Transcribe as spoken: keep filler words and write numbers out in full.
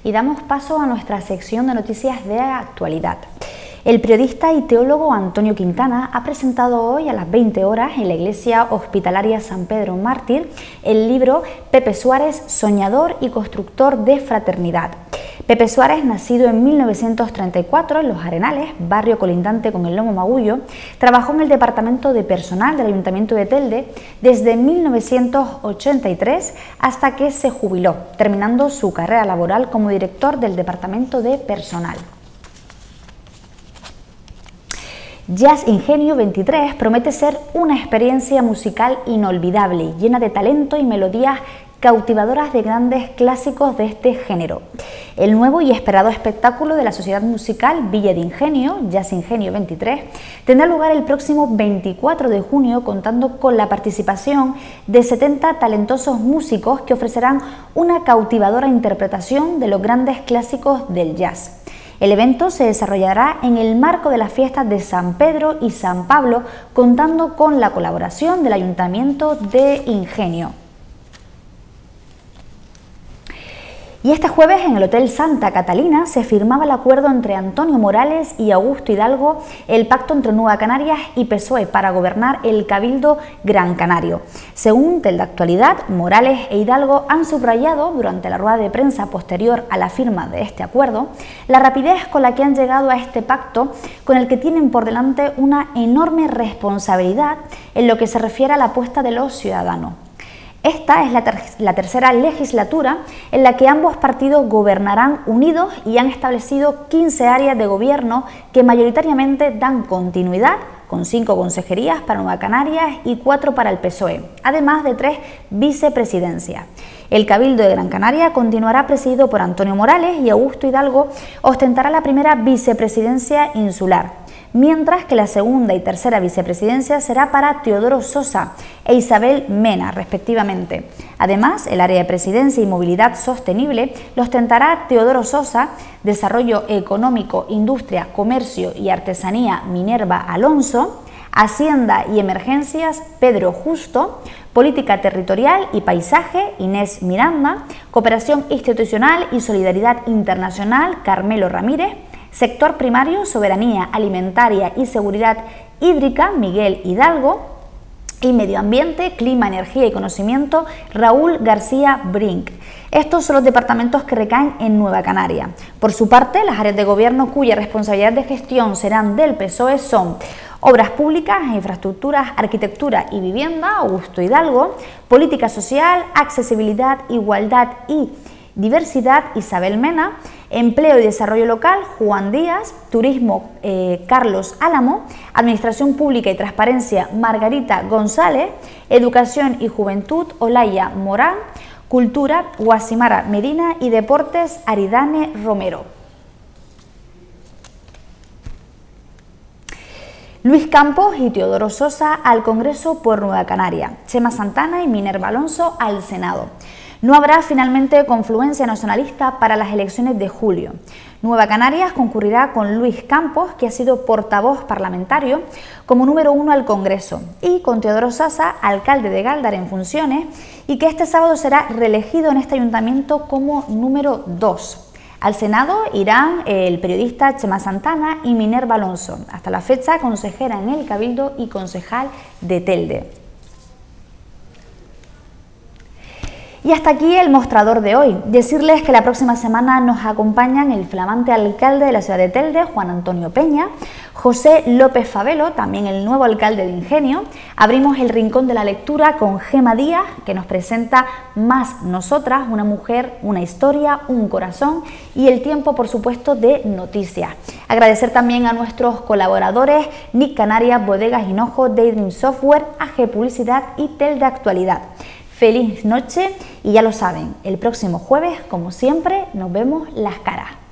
y damos paso a nuestra sección de noticias de actualidad. El periodista y teólogo Antonio Quintana ha presentado hoy a las veinte horas en la Iglesia Hospitalaria San Pedro Mártir el libro Pepe Suárez, soñador y constructor de fraternidad. Pepe Suárez, nacido en mil novecientos treinta y cuatro en Los Arenales, barrio colindante con el Lomo Magullo, trabajó en el departamento de personal del Ayuntamiento de Telde desde mil novecientos ochenta y tres hasta que se jubiló, terminando su carrera laboral como director del departamento de personal. Jazz Ingenio veintitrés promete ser una experiencia musical inolvidable, llena de talento y melodías cautivadoras de grandes clásicos de este género. El nuevo y esperado espectáculo de la Sociedad Musical Villa de Ingenio, Jazz Ingenio veintitrés, tendrá lugar el próximo veinticuatro de junio, contando con la participación de setenta talentosos músicos que ofrecerán una cautivadora interpretación de los grandes clásicos del jazz. El evento se desarrollará en el marco de las fiestas de San Pedro y San Pablo, contando con la colaboración del Ayuntamiento de Ingenio. Y este jueves en el Hotel Santa Catalina se firmaba el acuerdo entre Antonio Morales y Augusto Hidalgo, el pacto entre Nueva Canarias y P S O E para gobernar el Cabildo Gran Canario. Según Telde Actualidad, Morales e Hidalgo han subrayado durante la rueda de prensa posterior a la firma de este acuerdo la rapidez con la que han llegado a este pacto, con el que tienen por delante una enorme responsabilidad en lo que se refiere a la apuesta de los ciudadanos. Esta es la, ter la tercera legislatura en la que ambos partidos gobernarán unidos y han establecido quince áreas de gobierno que mayoritariamente dan continuidad, con cinco consejerías para Nueva Canarias y cuatro para el P S O E, además de tres vicepresidencias. El Cabildo de Gran Canaria continuará presidido por Antonio Morales y Augusto Hidalgo ostentará la primera vicepresidencia insular, mientras que la segunda y tercera vicepresidencia será para Teodoro Sosa e Isabel Mena, respectivamente. Además, el área de presidencia y movilidad sostenible lo ostentará Teodoro Sosa, desarrollo económico, industria, comercio y artesanía Minerva Alonso, Hacienda y emergencias Pedro Justo, política territorial y paisaje Inés Miranda, cooperación institucional y solidaridad internacional Carmelo Ramírez, sector primario, soberanía alimentaria y seguridad hídrica, Miguel Hidalgo, y medio ambiente, clima, energía y conocimiento, Raúl García Brink. Estos son los departamentos que recaen en Nueva Canaria. Por su parte, las áreas de gobierno cuya responsabilidad de gestión serán del P S O E son Obras Públicas, Infraestructuras, Arquitectura y Vivienda, Augusto Hidalgo, Política Social, Accesibilidad, Igualdad y Diversidad, Isabel Mena, Empleo y Desarrollo Local, Juan Díaz, Turismo, eh, Carlos Álamo, Administración Pública y Transparencia, Margarita González, Educación y Juventud, Olaya Morán, Cultura, Guasimara Medina y Deportes, Aridane Romero. Luis Campos y Teodoro Sosa al Congreso por Nueva Canaria, Chema Santana y Minerva Alonso al Senado. No habrá finalmente confluencia nacionalista para las elecciones de julio. Nueva Canarias concurrirá con Luis Campos, que ha sido portavoz parlamentario, como número uno al Congreso, y con Teodoro Sosa, alcalde de Gáldar en funciones, y que este sábado será reelegido en este ayuntamiento como número dos. Al Senado irán el periodista Chema Santana y Minerva Alonso, hasta la fecha consejera en el Cabildo y concejal de Telde. Y hasta aquí el mostrador de hoy. Decirles que la próxima semana nos acompañan el flamante alcalde de la ciudad de Telde, Juan Antonio Peña, José López Favelo, también el nuevo alcalde de Ingenio. Abrimos el rincón de la lectura con Gema Díaz, que nos presenta Más Nosotras, una mujer, una historia, un corazón y el tiempo, por supuesto, de noticias. Agradecer también a nuestros colaboradores Nick Canarias, Bodegas Hinojo, Daydream Software, A G Publicidad y Telde Actualidad. Feliz noche y ya lo saben, el próximo jueves, como siempre, nos vemos las caras.